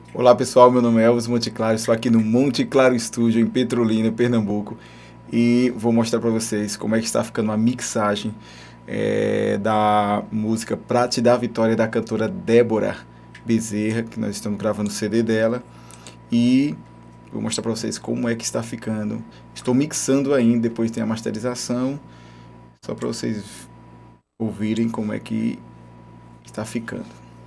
Olá pessoal, meu nome é Elvis Monte Claro, estou aqui no Monte Claro Studio em Petrolina, Pernambuco, e vou mostrar para vocês como é que está ficando a mixagem da música Pra Te Dar Vitória da cantora Débora Bezerra, que nós estamos gravando o CD dela, e vou mostrar para vocês como é que está ficando. Estou mixando ainda, depois tem a masterização, só para vocês ouvirem como é que está ficando.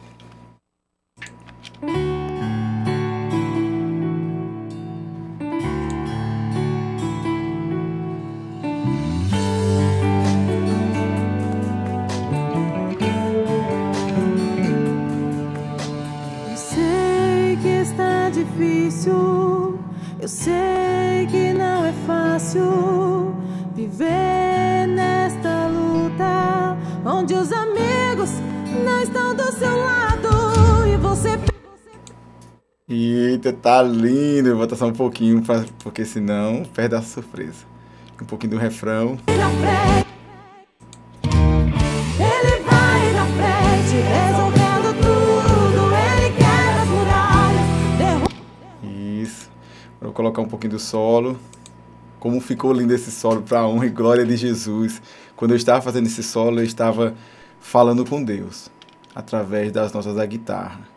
Eu sei que está difícil, eu sei que não é fácil viver nesta luta, onde os amigos não estão do seu lado e você... Eita, tá lindo! Eu vou botar só um pouquinho, porque senão perde a surpresa. Um pouquinho do refrão. Ele vai na frente, resolvendo tudo, ele quebra as muralhas, Isso. Agora vou colocar um pouquinho do solo. Como ficou lindo esse solo, para honra e glória de Jesus. Quando eu estava fazendo esse solo, eu estava falando com Deus, através das notas da guitarra.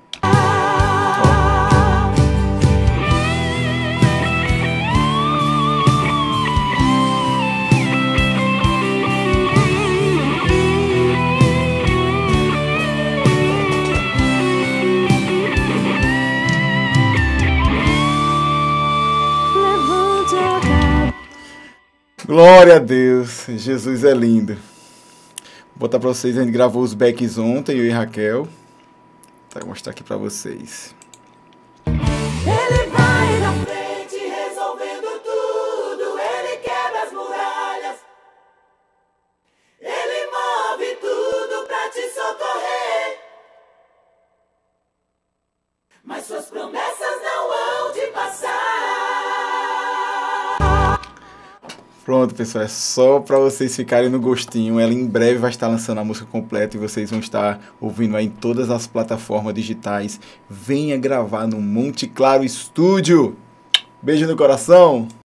Glória a Deus, Jesus é lindo. Vou botar para vocês, a gente gravou os backs ontem, eu e Raquel. Vou mostrar aqui para vocês. ele vai na frente, resolvendo tudo, ele quebra as muralhas, ele move tudo pra te socorrer, mas suas promessas não hão de passar. Pronto, pessoal, é só para vocês ficarem no gostinho. Ela em breve vai estar lançando a música completa e vocês vão estar ouvindo aí em todas as plataformas digitais. Venha gravar no Monte Claro Studio. Beijo no coração!